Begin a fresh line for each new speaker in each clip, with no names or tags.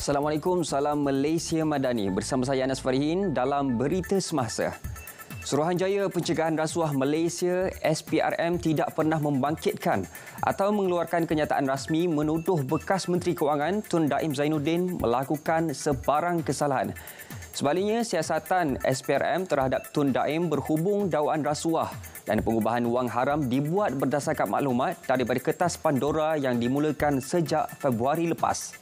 Assalamualaikum, salam Malaysia Madani. Bersama saya Anas Farihin dalam Berita Semasa. Suruhanjaya Pencegahan Rasuah Malaysia SPRM tidak pernah membangkitkan atau mengeluarkan kenyataan rasmi menuduh bekas Menteri Kewangan Tun Daim Zainuddin melakukan sebarang kesalahan. Sebaliknya, siasatan SPRM terhadap Tun Daim berhubung dakwaan rasuah dan pengubahan wang haram dibuat berdasarkan maklumat daripada kertas Pandora yang dimulakan sejak Februari lepas.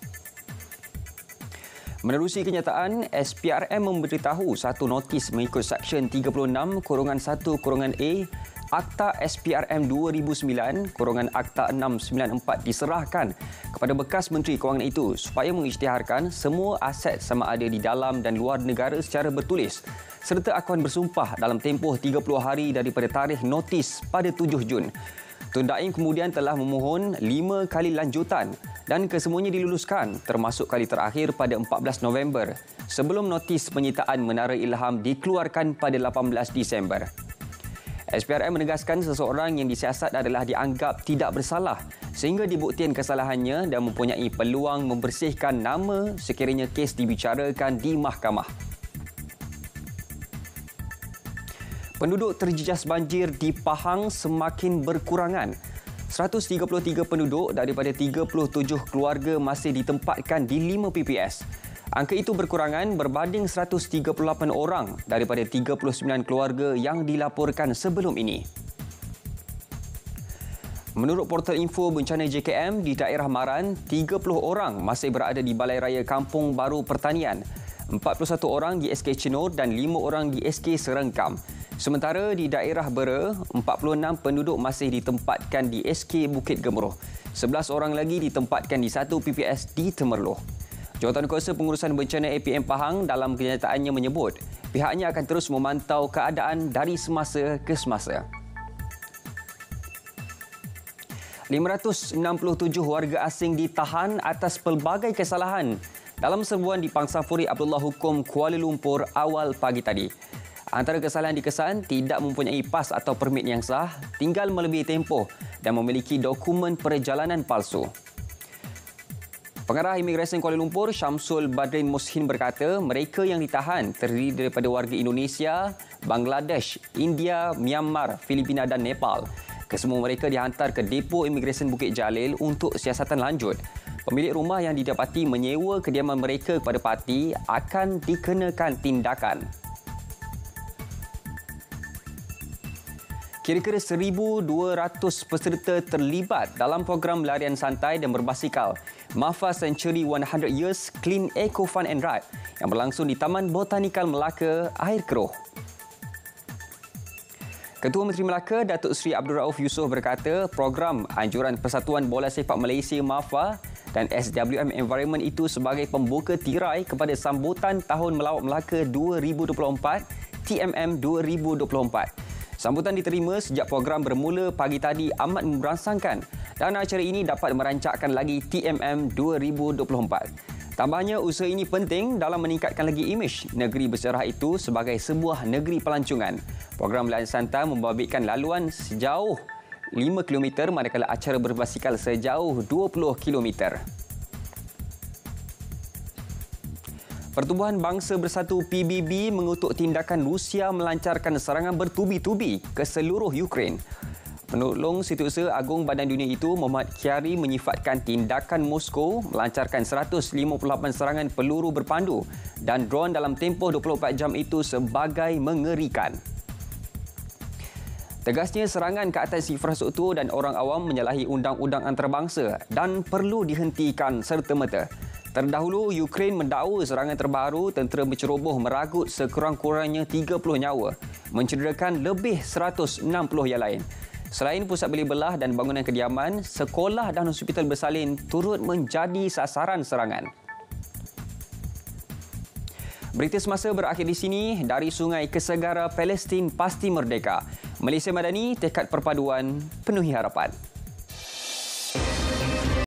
Menerusi kenyataan, SPRM memberitahu satu notis mengikut Seksyen 36-1-A Akta SPRM 2009-Akta 694 diserahkan kepada bekas Menteri Kewangan itu supaya mengisytiharkan semua aset sama ada di dalam dan luar negara secara bertulis serta akuan bersumpah dalam tempoh 30 hari daripada tarikh notis pada 7 Jun. Tun Daim kemudian telah memohon 5 kali lanjutan dan kesemuanya diluluskan termasuk kali terakhir pada 14 November sebelum notis penyitaan Menara Ilham dikeluarkan pada 18 Disember. SPRM menegaskan seseorang yang disiasat adalah dianggap tidak bersalah sehingga dibuktikan kesalahannya dan mempunyai peluang membersihkan nama sekiranya kes dibicarakan di mahkamah. Penduduk terjejas banjir di Pahang semakin berkurangan. 133 penduduk daripada 37 keluarga masih ditempatkan di 5 PPS. Angka itu berkurangan berbanding 138 orang daripada 39 keluarga yang dilaporkan sebelum ini. Menurut portal info bencana JKM, di daerah Maran, 30 orang masih berada di Balai Raya Kampung Baru Pertanian, 41 orang di SK Cenur dan 5 orang di SK Serengkam. Sementara di daerah Bera, 46 penduduk masih ditempatkan di SK Bukit Gemuruh. 11 orang lagi ditempatkan di satu PPS di Temerloh. Jawatankuasa Pengurusan Bencana APM Pahang dalam kenyataannya menyebut pihaknya akan terus memantau keadaan dari semasa ke semasa. 567 warga asing ditahan atas pelbagai kesalahan dalam serbuan di Pangsapuri Abdullah Hukum Kuala Lumpur awal pagi tadi. Antara kesalahan dikesan tidak mempunyai pas atau permit yang sah, tinggal melebihi tempoh dan memiliki dokumen perjalanan palsu. Pengarah Imigresen Kuala Lumpur, Syamsul Badrin Mushin berkata mereka yang ditahan terdiri daripada warga Indonesia, Bangladesh, India, Myanmar, Filipina dan Nepal. Kesemua mereka dihantar ke Depo Imigresen Bukit Jalil untuk siasatan lanjut. Pemilik rumah yang didapati menyewa kediaman mereka kepada parti akan dikenakan tindakan. Kira-kira 1,200 peserta terlibat dalam program larian santai dan berbasikal Mafa Century 100 Years Clean Eco Fun and Ride yang berlangsung di Taman Botanikal Melaka, Air Keroh. Ketua Menteri Melaka, Datuk Seri Abdul Rauf Yusof berkata program Anjuran Persatuan Bola Sepak Malaysia Mafa dan SWM Environment itu sebagai pembuka tirai kepada sambutan Tahun Melawat Melaka 2024 TMM 2024. Sambutan diterima sejak program bermula pagi tadi amat merangsangkan dan acara ini dapat merancakkan lagi TMM 2024. Tambahnya, usaha ini penting dalam meningkatkan lagi imej negeri bersejarah itu sebagai sebuah negeri pelancongan. Program larian santai membabitkan laluan sejauh 5 km manakala acara berbasikal sejauh 20 km. Pertubuhan Bangsa Bersatu PBB mengutuk tindakan Rusia melancarkan serangan bertubi-tubi ke seluruh Ukraine. Penolong Setiausaha Agung Badan Dunia itu, Muhammad Kyari, menyifatkan tindakan Moskow melancarkan 158 serangan peluru berpandu dan dron dalam tempoh 24 jam itu sebagai mengerikan. Tegasnya, serangan ke atas infrastruktur dan orang awam menyalahi undang-undang antarabangsa dan perlu dihentikan serta-merta. Terdahulu, Ukraine mendakwa serangan terbaru tentera menceroboh meragut sekurang-kurangnya 30 nyawa, mencederakan lebih 160 yang lain. Selain pusat beli belah dan bangunan kediaman, sekolah dan hospital bersalin turut menjadi sasaran serangan. Berita semasa berakhir di sini. Dari sungai ke segara, Palestin pasti merdeka. Malaysia Madani, tekad perpaduan, penuhi harapan.